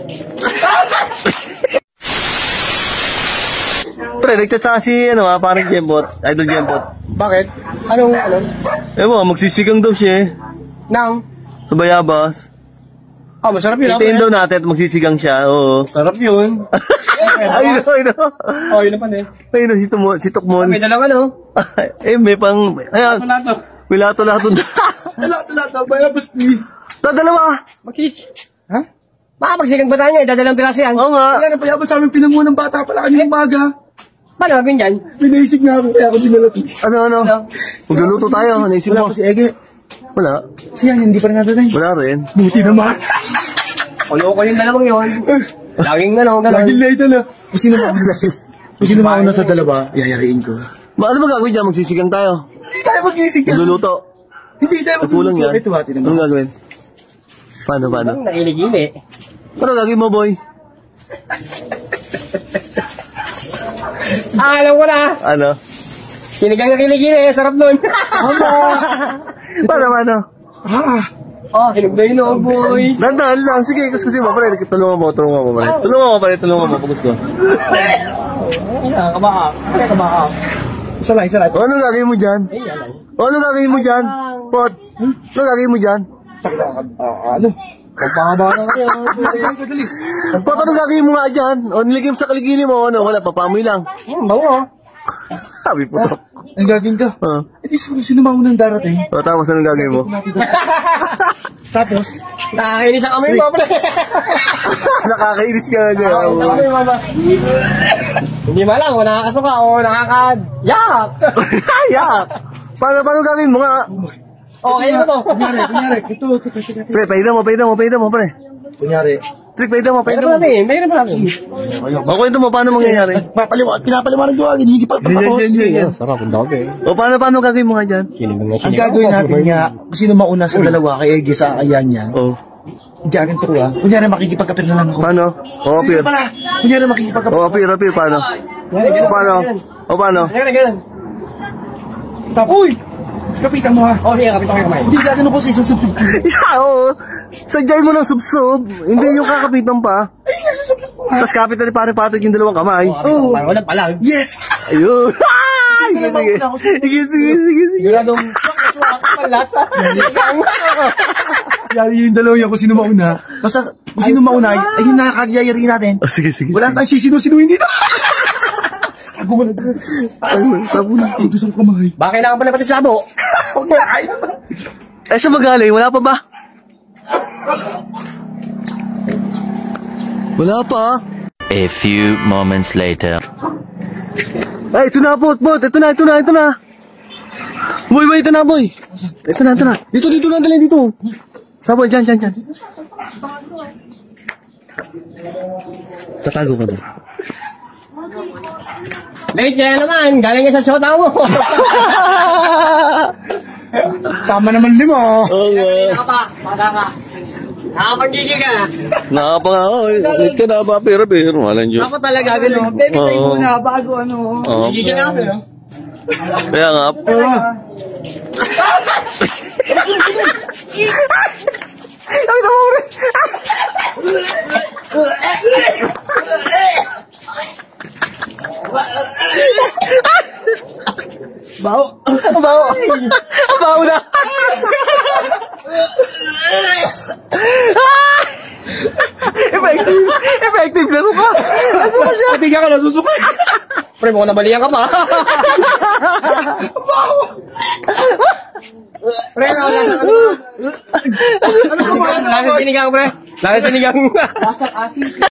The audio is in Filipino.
Pre, nagtsatsa si, parang Jembot. Idol Jembot. Bakit? Anong? Ewan, magsisigang daw siya eh. Nang? Sa Bayabas. Ah, masarap yun. Itiin daw natin at magsisigang siya, oo. Sarap yun. Ayun. Oh, yun naman eh. Ayun, si Tukmon. May dalang ano? May pang, ayan. May lato-lato na. Lato-lato, Bayabas ni. Dalawa. Makis. Ha? Makapagsigang ba tayo niya? Dadalang piraso yan. Oo nga. Kaya Bayabas sa amin pinangunang bata pala kanina umaga. Paano gagawin dyan? Pinaisip nga ako, kaya ako dinala. Ano? Magluluto tayo, naisip mo. Wala ko si Ege. Wala. Siya, hindi pa rin natin. Wala rin. Buti naman. Ko yung dalawang yun. Laging gano'n. Laging late na. Kung sino mauna sa dalawa, yayariin ko. Ano ba gagawin dyan? Magsisigang tayo. Hindi tayo magsisigang. Magluluto. Hindi tayo magluluto. Kulang yan. Ito naman. Anong gagawin? Paano? Nailigili. Ano gagawin mo, boy? Alam ko na. Ano? Sinigang na kiligili. Sarap nun. Paano? Hinog na yun, boy. Dandan lang. Sige, kasi mo, pare. Tulungan mo, pare. Tulungan mo, pag gusto. Kabaka. Isa lang. Anong gagawin mo dyan? Anong gagawin mo dyan? Pot? Anong gagawin mo dyan? Ano? Pagpahaba na kayo. Pot, anong gagawin mo nga dyan? O, niligim sa kaligili mo, wala, papamoy lang. Bawa. Sabi po to. Ang gagawin ka? Eh, sino maunang darating? Tapos anong gagawin mo? Tapos? Nakakainis ang kami, Papa. Nakakainis ka nga dyan. Nakakainis Papa. Hindi malang kung nakakasuka o nakakayak. Yak! Paano gagawin mo nga? Okay na to. Kunyari, ito. Pre, paidan mo, pre. Kunyari. Trick, paidan mo. Mayroon pa natin. Makwento mo, paano mangyayari? Pinapaliwanag ko agad, hindi pa tapos. Sarap ang dami. O, paano gagawin mo nga dyan? Ang gagawin natin nga, kung sino mauna sa dalawa, kay Ege sa ayan yan. O. Gaganto ko kunyari makikipagkapir na lang ako. Paano? O, apir. Kunyari makikipagkapir. O, apir, paano? O, paano? Uy! Kapitan mo ha. Sige, kapitan ko yung kamay. Hindi gagano ko sa isusubsub ko. Oo. Sadyay mo ng subsub. Hindi yung kakapitan pa. Ay, isusubsub ko ha. Tapos kapitan ni pare Patrick yung dalawang kamay. Oo. Walang palag. Yes! Ayun. Sige. Siguradong palasa. Yari yung dalawang yan kung sino mauna. Basta kung sino mauna, ay yung nakakagyayari natin. Sige. Wala tayong sisino-sinuhin dito. Ako mo na doon. Tabo na. Gusto ko kamay. Bakit na pala pati slabo? Huwag mo na kain. Eh, sa magaling, wala pa ba? Wala pa. A few moments later. Ay, ito na, Pot. Ito na. Boy, ito na, boy. Ito na. Dito na, dalhin dito. Saboy, dyan. Tatago ka na. Late kaya naman, galing sa shota mo. Sama naman 5. Oo nga. Baka ka. Nakapagigil ka na. Nakapangako. Ulit ka na ba? Pero, malang Diyos. Ako talaga gano'n. Baby, tayo muna bago ano. Gigil ka na. Kaya nga. Sabi na mo, bro. Baho na. Effective na suka. Patiga ka, nasusuka. Pre, mukhang nabalihan ka pa. Pre, wala sa sinigang, pre. Wala sa sinigang. Lasang asin.